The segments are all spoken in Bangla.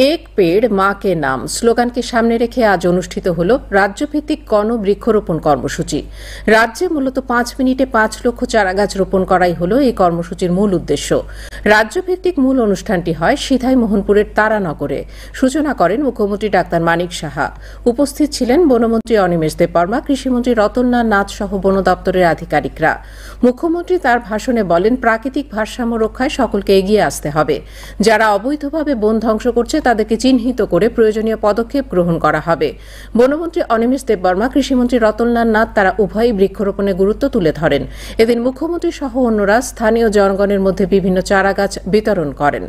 এক পেড় মা কে নাম স্লোগানকে সামনে রেখে আজ অনুষ্ঠিত হল রাজ্যভিত্তিক বৃক্ষরোপণ কর্মসূচি। রাজ্যে মূলত 5 মিনিটে 5 লক্ষ চারাগাছ রোপণ করাই হল এই কর্মসূচির মূল উদ্দেশ্য। রাজ্যভিত্তিক মূল অনুষ্ঠানটি হয় সিধাই মোহনপুরের তারানগরে। সূচনা করেন মুখ্যমন্ত্রী ডাক্তার মানিক সাহা। উপস্থিত ছিলেন বনমন্ত্রী অনিমেষ দেববর্মা, কৃষিমন্ত্রী রতনলাল নাথ সহ বন দপ্তরের আধিকারিকরা। মুখ্যমন্ত্রী তার ভাষণে বলেন, প্রাকৃতিক ভারসাম্য রক্ষায় সকলকে এগিয়ে আসতে হবে। যারা অবৈধভাবে বন ধ্বংস করছে তাদেরকে চিহ্নিত করে প্রয়োজনীয় পদক্ষেপ গ্রহণ করা হবে। বনমন্ত্রী অনিমেষ দেববর্মা, কৃষিমন্ত্রী রতনলাল নাথ তারা উভয়ই বৃক্ষরোপণের গুরুত্ব তুলে ধরেন। এদিন মুখ্যমন্ত্রী সহ অন্যরা স্থানীয় জনগণের মধ্যে বিভিন্ন চারাগাছ বিতরণ করেন।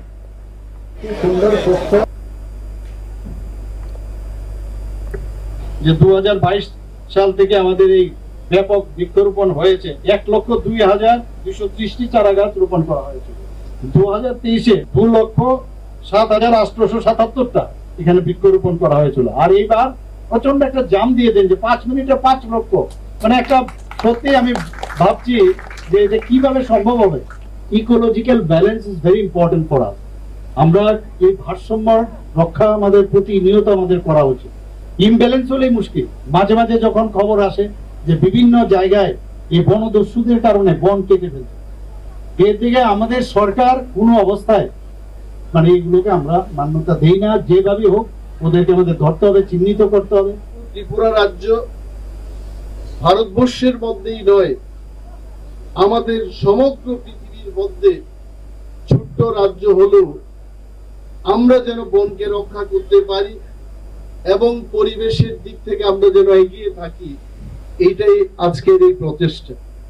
যে 2022 সাল থেকে আমাদের এই ব্যাপক বৃক্ষরোপণ হয়েছে, 1,02,230টি চারাগাছ রোপণ করা হয়েছে। 2023-এ 2,07,877টা এখানে বৃক্ষরোপণ করা হয়েছিল। আর এইবার প্রচন্ড একটা জাম দিয়ে দেন যে 5 মিনিটে 5 লক্ষ, মানে একটা সত্যি আমি ভাবছি যে এটা কিভাবে সম্ভব হবে। Ecological balance is very important for us. আমরা এই ভারসাম্য রক্ষা আমাদের প্রতিনিয়ত আমাদের করা উচিত। ইমব্যালেন্স হলেই মুশকিল। মাঝে মাঝে যখন খবর আসে যে বিভিন্ন জায়গায় এই বনদস্যুদের কারণে বন কেটে ফেলছে, এর দিকে আমাদের সরকার কোনো অবস্থায় মানে এইগুলোকে আমরা মান্যতা দেই না। যেভাবে হোক ওদেরকে আমাদের ধরতে হবে, চিহ্নিত করতে হবে। ত্রিপুরা রাজ্য ভারতবর্ষের মধ্যেই নয়, আমাদের সমগ্র পৃথিবীর মধ্যে ছোট্ট রাজ্য হলেও আমরা যেন বনকে রক্ষা করতে পারি এবং পরিবেশের দিক থেকে আমরা যেন এগিয়ে থাকি, এইটাই আজকের এই প্রচেষ্টা।